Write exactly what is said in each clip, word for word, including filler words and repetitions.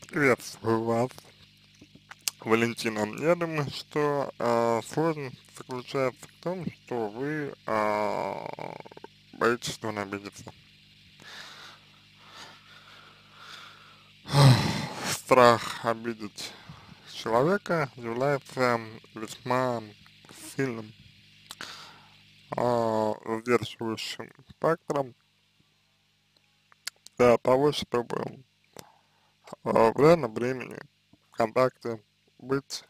Приветствую вас, Валентина. Я думаю, что а, сложность заключается в том, что вы а, боитесь, что он обидится. Страх обидеть человека является весьма сильным а, сдерживающим фактором для того, чтобы а, в реальном времени в контакте быть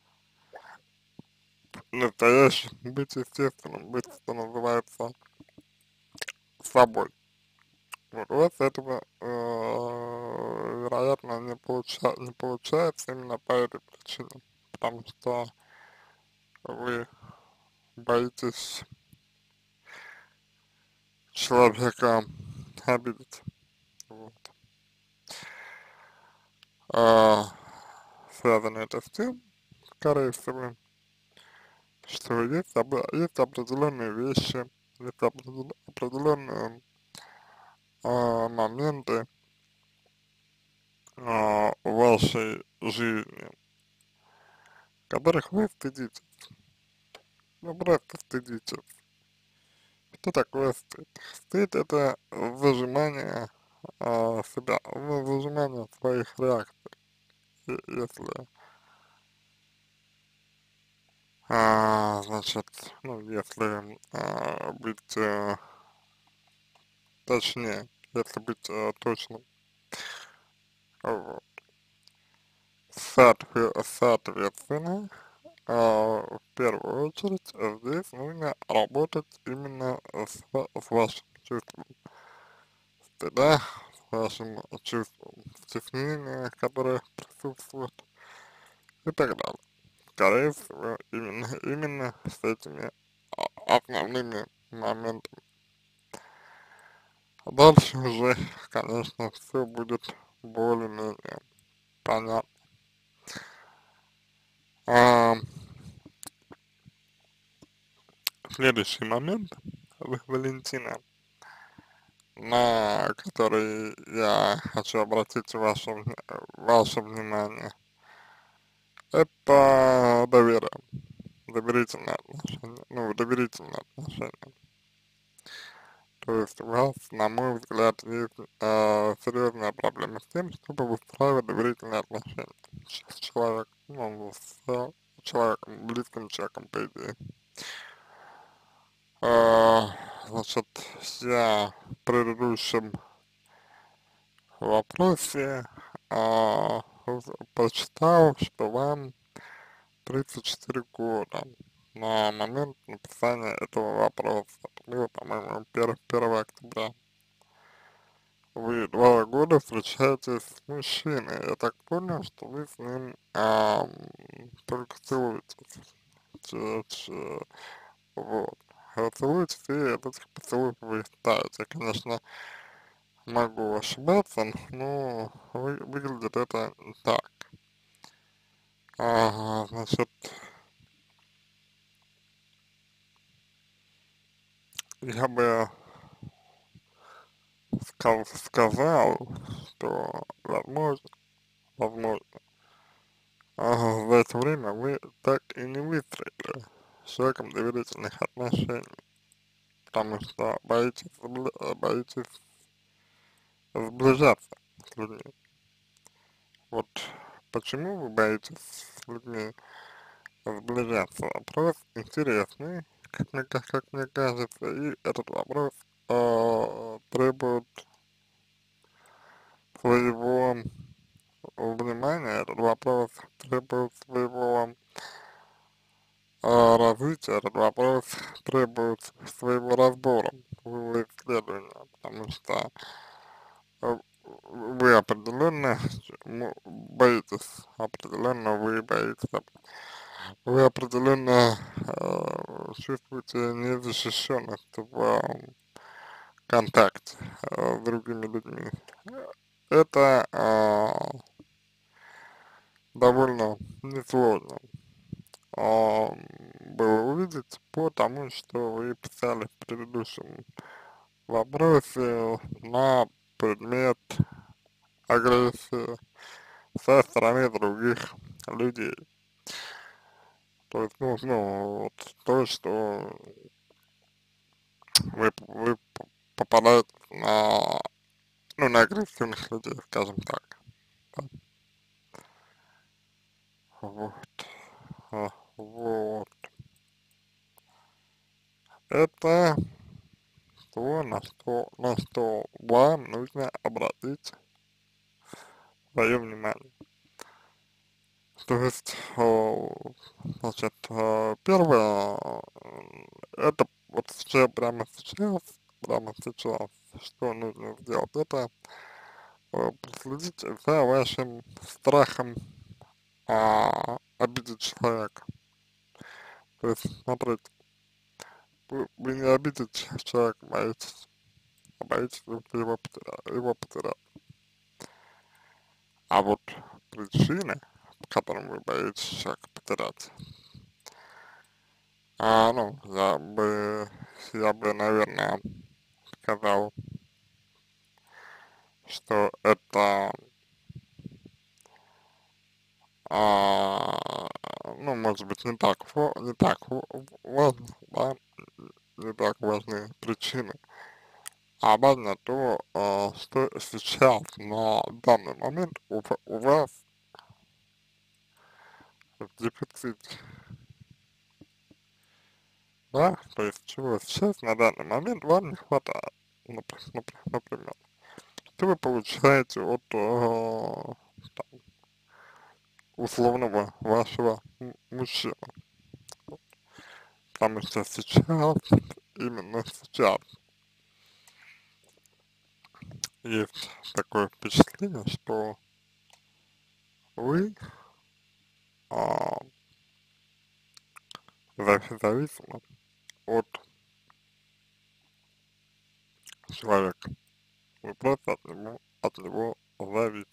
настоящим, быть естественным, быть, что называется, собой. Вот у вас этого, э, вероятно, не получа не получается именно по этой причине, потому что вы боитесь человека обидеть. Вот. А, связано это с тем, скорее всего, что есть, опре- есть определенные вещи, есть определен- определенные а, моменты а, в вашей жизни, которых вы стыдитесь. Ну, просто стыдитесь. Что такое стыд? Стыд — это выжимание а, себя, вы- выжимание своих реакций. И- Если, а, значит, ну, если а, быть э, точнее, если быть э, точным, вот. Соотве- Соответственно, а, в первую очередь э, здесь нужно работать именно с, ва- с вашим чувством стыда, с вашим чувством стеснения, которое присутствует и так далее. Скорее всего, именно, именно с этими а- основными моментами. А дальше уже, конечно, все будет более-менее понятно. А, следующий момент, Ва- Валентина, на который я хочу обратить ваше, вне- ваше внимание, это доверие, доверительные отношения, ну, доверительные отношения. То есть у вас, на мой взгляд, есть э, серьезная проблема с тем, чтобы выстраивать доверительные отношения с с человеком, ну, с э, человеком, близким человеком, по идее. Э, значит, я в предыдущем вопросе э, в- прочитал, что вам тридцать четыре года на момент написания этого вопроса. Это было, по-моему, первого октября. Вы два года встречаетесь с мужчиной. Я так понял, что вы с ним ам, только целуетесь. Ч- ч- вот. А целуетесь, и от этих поцелуев вы таете. Я, конечно, могу ошибаться, но вы, выглядит это так. Ага, значит, я бы ска- сказал, что возможно, возможно, ага, за это время вы так и не выстроили с человеком доверительных отношений, потому что боитесь, сбли- э, боитесь сближаться с людьми. Вот почему вы боитесь с людьми сближаться? Вопрос интересный, как мне, ка- как мне кажется, и этот вопрос э, требует своего внимания, этот вопрос требует своего э, развития, этот вопрос требует своего разбора, своего исследования, потому что э, вы определенно м- боитесь, определенно вы боитесь, оп- вы определенно э, чувствуете незащищенность в э, контакте э, с другими людьми. Это э, довольно несложно а, было увидеть по тому, что вы писали в предыдущем вопросе на предмет агрессии, со стороны других людей. То есть, ну, ну, вот, то, что вы, вы попадаете на, ну, на агрессивных людей, скажем так. Да. Вот, а, вот. Это то, на что, на что вам нужно обратить свое внимание. То есть, э, значит, э, первое, э, это вот сейчас, прямо сейчас, прямо сейчас, что нужно сделать, это э, проследить за вашим страхом а, обидеть человека. То есть, смотрите, вы, вы не обидите человека, боитесь, а боитесь вы его потерять, его потерять. А вот причины, по которым вы боитесь человека потерять, а, ну, я бы, я бы, наверное, сказал, что это, а, ну, может быть, не так, во- не так во- важно, да, не так важны причины, а важно то, а, что сейчас, на данный момент у, ва- у вас в дефиците, да, то есть чего сейчас, на данный момент вам не хватает, напр- напр- например, что вы получаете от, э, там, условного вашего м- мужчины. Потому что сейчас, именно сейчас, есть такое впечатление, что вы а, зави- зависимы от человека. Вы просто от него, от него зависимы.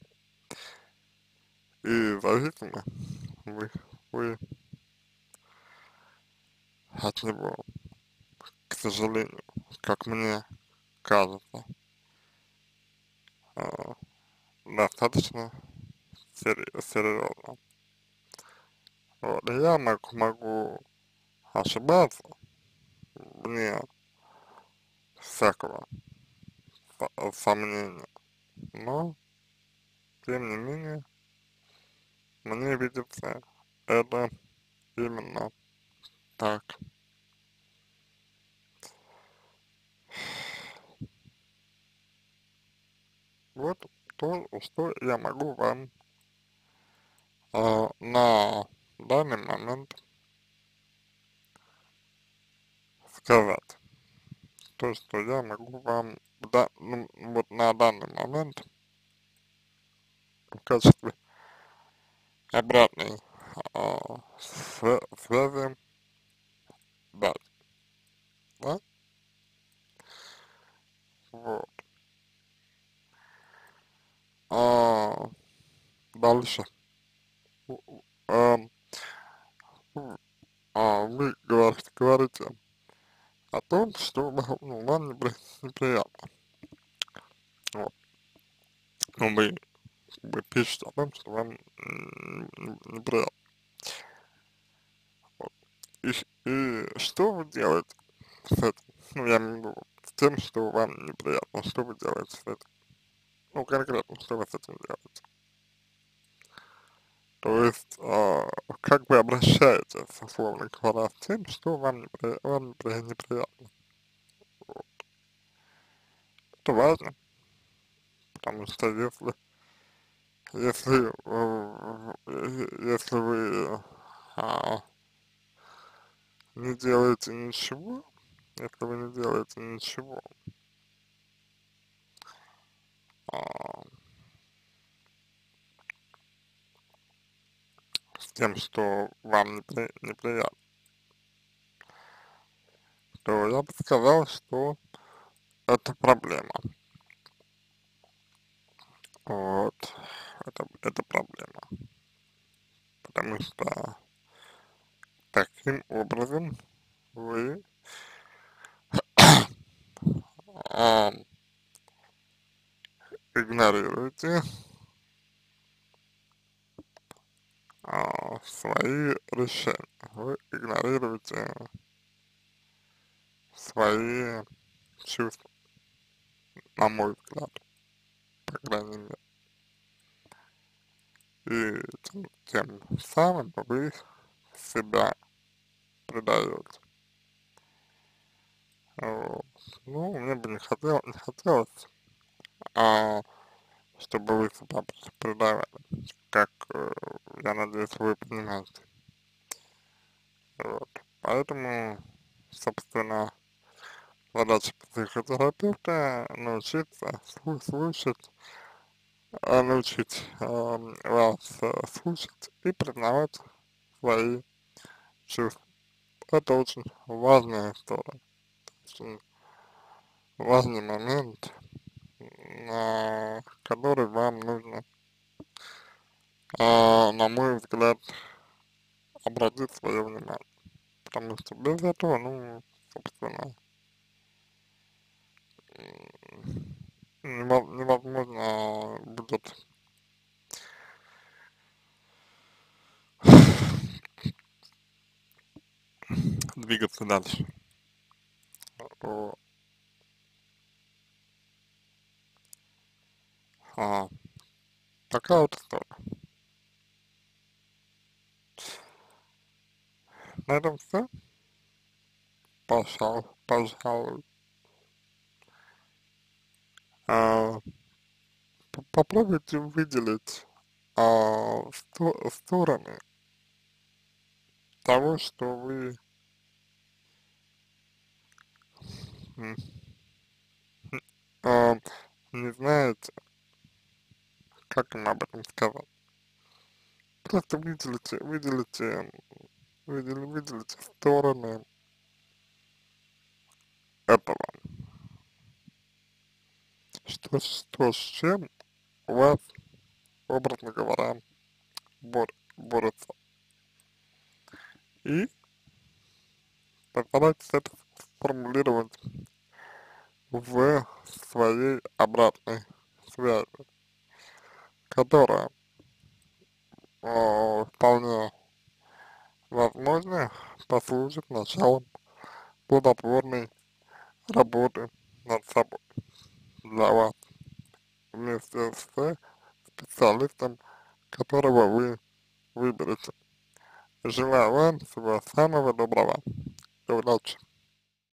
И зависимы вы, вы от него, к сожалению, как мне кажется, а, достаточно сери- серьезно. Вот, и я могу, могу ошибаться, вне всякого со- сомнения, но, тем не менее, мне видится это именно так. Вот то, что я могу вам э, на данный момент сказать. То, что я могу вам да, ну, вот на данный момент в качестве обратной э, свя- связи дать. Да? Вот. А, дальше. А, а, вы говорите, говорите о том, что вам, ну, вам непри- неприятно. Вот. Ну, вы, вы пишете о том, что вам м, не- неприятно. Вот. И, и что вы делаете с этим? Ну, я имею в виду с тем, что вам неприятно. Что вы делаете с этим? Ну, конкретно, что вы с этим делаете? То есть, а, как вы обращаетесь, условно говоря, с тем, что вам, непри, вам непри- неприятно? Это важно, потому что если Если, э, э, если вы а, не делаете ничего, если вы не делаете ничего а, с тем, что вам непри, неприятно, то я бы сказал, что это проблема. Вот, это, это проблема. Потому что таким образом вы а, игнорируете а, свои решения, вы игнорируете свои чувства, на мой взгляд, по крайней мере. И тем, тем самым вы себя предаете. Вот. Ну, мне бы не хотел, не хотелось, а, чтобы вы себя предавали, как, э, я надеюсь, вы понимаете. Вот. Поэтому, собственно, задача психотерапевта научиться слу- слушать, а, научить ам, вас э, слушать и признавать свои чувства. Это очень важная история, очень важный момент, на который вам нужно, а, на мой взгляд, обратить свое внимание. Потому что без этого, ну, собственно, нево- невозможно будет двигаться дальше. Вот. А, такая вот история. На этом все. Пожалуй, пожалуй. А, п- попробуйте выделить, а, сто- стороны того, что вы, м, а, не знаете, как им об этом сказать. Просто выделите, выделите, выделите, выделите стороны этого, что, что с чем у вас, образно говоря, бор, борется. И постарайтесь это сформулировать в своей обратной связи, которая, э, вполне возможно послужит началом плодотворной работы над собой для вас вместе с специалистом, которого вы выберете. Желаю вам всего самого доброго и удачи.